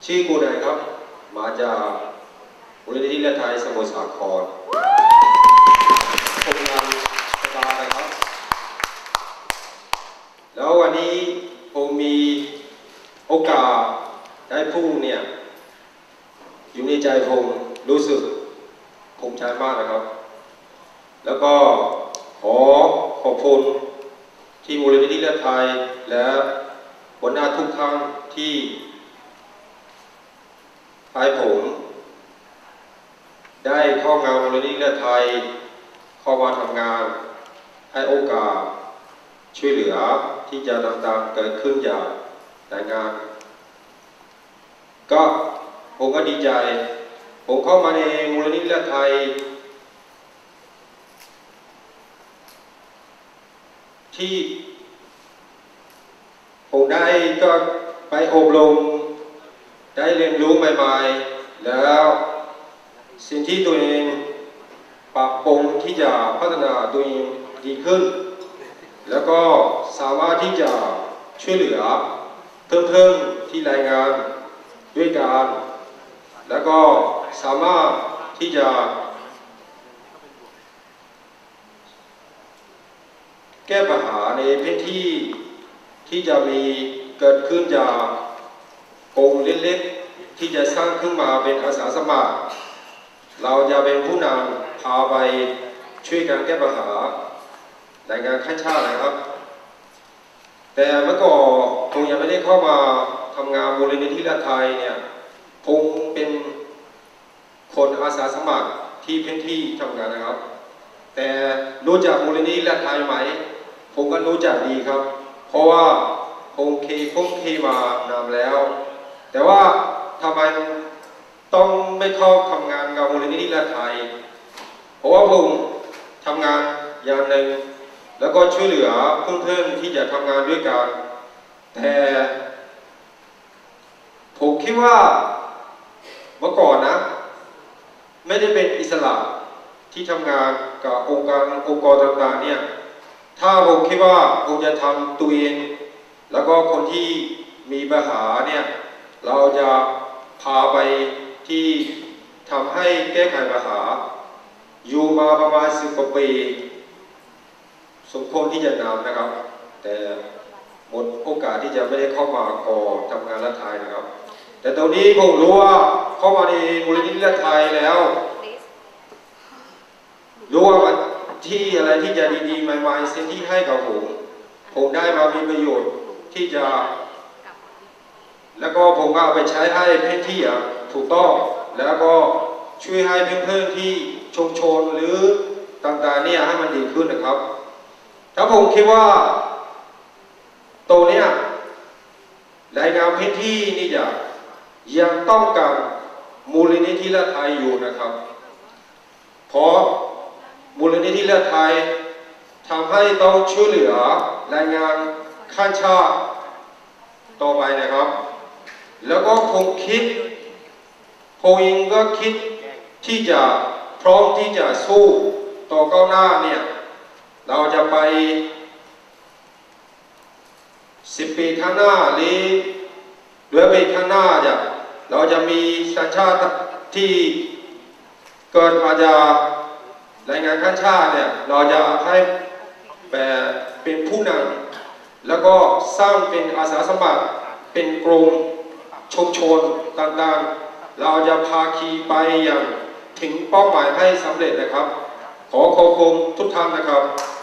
ชื่อกูนายครับมาจากมูลนิธิเลือดไทยสมุทรสาครทำงานสบายนะครับแล้ววันนี้ผมมีโอกาสได้พูดเนี่ยอยู่ในใจผมรู้สึกภูมิใจมากนะครับแล้วก็ขอขอบคุณที่มูลนิธิเลือดไทยและหัวหน้าทุกท่านที่ให้ผมได้เข้างานมูลนิธิเลือดไทยเข้ามาทำงานให้โอกาสช่วยเหลือที่จะต่างๆเกิดขึ้นจากรายงานก็ผมก็ดีใจผมเข้ามาในมูลนิธิเลือดไทยที่ผมได้ก็ไปอบรมได้เรียนรู้ใหม่ๆแล้วสิ่งที่ตัวเองปรับปรุงที่จะพัฒนาตัวเองดีขึ้นแล้วก็สามารถที่จะช่วยเหลือเพื่อนๆที่รายงานด้วยกันแล้วก็สามารถที่จะแก้ปัญหาในพื้นที่ที่จะมีเกิดขึ้นจากกลุ่มเล็กๆที่จะสร้างขึ้นมาเป็นอาสาสมัครเราจะเป็นผู้นำพาไปช่วยกันแก้ปัญหารายงานขั้นชาตินะครับแต่เมื่อก่อนผมยังไม่ได้เข้ามาทำงานมูลนิธิเลือดไทยเนี่ยผมเป็นคนอาสาสมัครที่พื้นที่ทำงานนะครับแต่รู้จักมูลนิธิเลือดไทยไหมผมก็รู้จักดีครับเพราะว่าผมเคยมานานแล้วแต่ว่าทำไมต้องไม่เข้าทำงานกับมูลนิธิเลือดไทยเพราะว่าผมทำงานอย่างหนึ่งแล้วก็ช่วยเหลือเพื่อนๆที่จะทำงานด้วยกันแต่ผมคิดว่าเมื่อก่อนนะไม่ได้เป็นอิสระที่ทำงานกับองค์กรต่างๆเนี่ยถ้าผมคิดว่าผมจะทำตัวเองแล้วก็คนที่มีปัญหาเนี่ยเราจะพาไปที่ทำให้แก้ไขปัญหาอยู่มาประมาณ10 กว่าปีสมควรที่จะนำนะครับแต่หมดโอกาสที่จะไม่ได้เข้ามาก่อทำงานรัฐไทยนะครับแต่ตอนนี้ผมรู้ว่าเข้ามาในมูลนิธิรัฐไทยแล้วรู้ว่ามันที่อะไรที่จะดีๆใหม่ๆสิ่งที่ให้กับผมได้มามีประโยชน์ที่จะแล้วก็ผมก็เอาไปใช้ให้พื้นที่ถูกต้องแล้วก็ช่วยให้เพื่อนๆที่ชุมชนหรือต่างๆเนี่ยให้มันดีขึ้นนะครับถ้าผมคิดว่าตัวเนี้ยรายงานพื้นที่นี่จะยังต้องการมูลนิธิเลือดไทยอยู่นะครับเพราะมูลนิธิเลือดไทยทำให้ต้องช่วยเหลือรายงานข้ามชาติต่อไปนะครับแล้วก็ผมเองก็คิดที่จะพร้อมที่จะสู้ต่อก้าวหน้าเนี่ยเราจะไป10 ปีข้างหน้าหรือปีข้างหน้าเราจะมีสัญชาติที่เกิดมาจากรายงานข้ามชาติเนี่ยเราจะให้เป็นผู้นำแล้วก็สร้างเป็นอาสาสมัครเป็นกลุ่มชุมชนต่างๆเราจะพาขี่ไปอย่างถึงเป้าหมายให้สำเร็จนะครับขอขอบคุณทุกท่านนะครับ